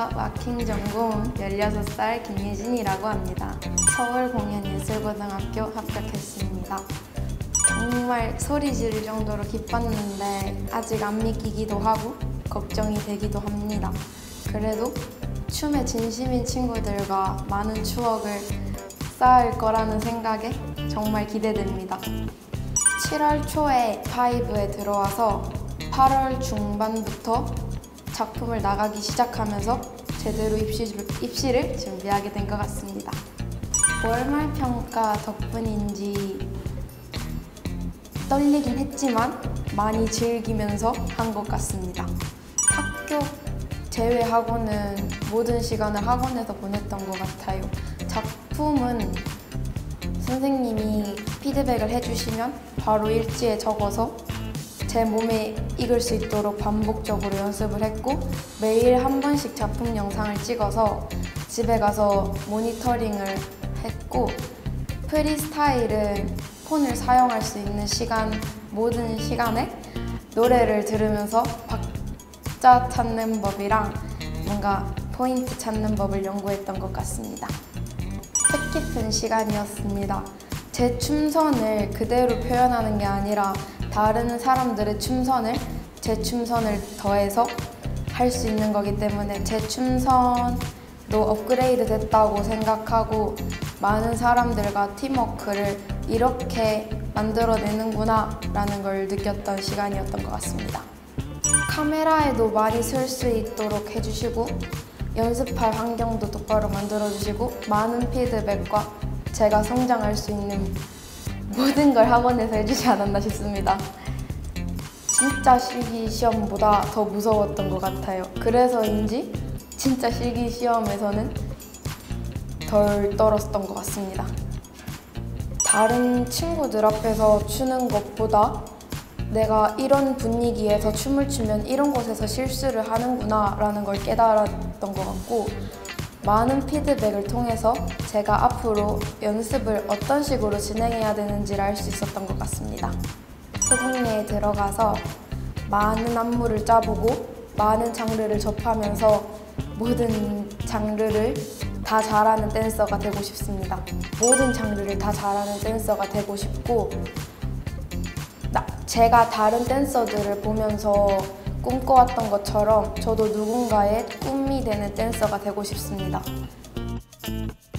안녕하세요. 와킹 전공 16살 김유진이라고 합니다. 서울공연예술고등학교 합격했습니다. 정말 소리 지를 정도로 기뻤는데 아직 안 믿기기도 하고 걱정이 되기도 합니다. 그래도 춤에 진심인 친구들과 많은 추억을 쌓을 거라는 생각에 정말 기대됩니다. 7월 초에 파이브에 들어와서 8월 중반부터 작품을 나가기 시작하면서 제대로 입시를 준비하게 된 것 같습니다. 월말 평가 덕분인지 떨리긴 했지만 많이 즐기면서 한 것 같습니다. 학교 제외하고는 모든 시간을 학원에서 보냈던 것 같아요. 작품은 선생님이 피드백을 해주시면 바로 일지에 적어서 제 몸에 익을 수 있도록 반복적으로 연습을 했고, 매일 한 번씩 작품 영상을 찍어서 집에 가서 모니터링을 했고, 프리스타일은 폰을 사용할 수 있는 모든 시간에 노래를 들으면서 박자 찾는 법이랑 뭔가 포인트 찾는 법을 연구했던 것 같습니다. 뜻깊은 시간이었습니다. 제 춤선을 그대로 표현하는 게 아니라 다른 사람들의 춤선을 제 춤선을 더해서 할 수 있는 거기 때문에 제 춤선도 업그레이드 됐다고 생각하고, 많은 사람들과 팀워크를 이렇게 만들어내는구나 라는 걸 느꼈던 시간이었던 것 같습니다. 카메라에도 많이 쓸 수 있도록 해주시고, 연습할 환경도 똑바로 만들어주시고, 많은 피드백과 제가 성장할 수 있는 모든 걸 학원에서 해주지 않았나 싶습니다. 진짜 실기시험보다 더 무서웠던 것 같아요. 그래서인지 진짜 실기시험에서는 덜 떨었던 것 같습니다. 다른 친구들 앞에서 추는 것보다 내가 이런 분위기에서 춤을 추면 이런 곳에서 실수를 하는구나 라는 걸 깨달았던 것 같고, 많은 피드백을 통해서 제가 앞으로 연습을 어떤 식으로 진행해야 되는지를 알 수 있었던 것 같습니다. 소극리에 들어가서 많은 안무를 짜보고 많은 장르를 접하면서 모든 장르를 다 잘하는 댄서가 되고 싶습니다. 모든 장르를 다 잘하는 댄서가 되고 싶고, 제가 다른 댄서들을 보면서 꿈꿔왔던 것처럼 저도 누군가의 꿈이 되는 댄서가 되고 싶습니다.